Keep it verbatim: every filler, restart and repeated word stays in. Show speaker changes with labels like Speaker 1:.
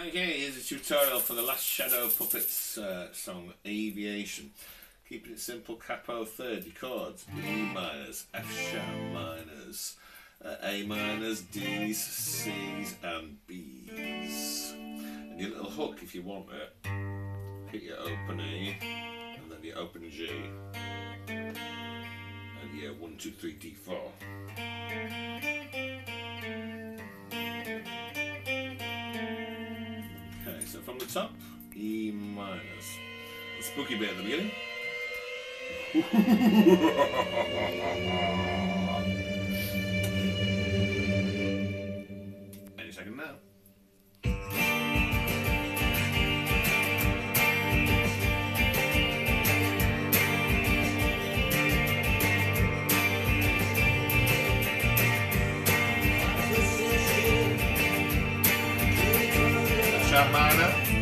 Speaker 1: Okay, here's a tutorial for the Last Shadow Puppets uh, song, Aviation. Keeping it simple, capo third, your chords, E minors, F sharp minors, uh, A minors, D's, C's and B's. And your little hook, if you want it, hit your open E, and then your open G, and your one, two, three, D, four. Okay, so from the top, E minors. The spooky bit at the beginning. Any second now. Sharp minor.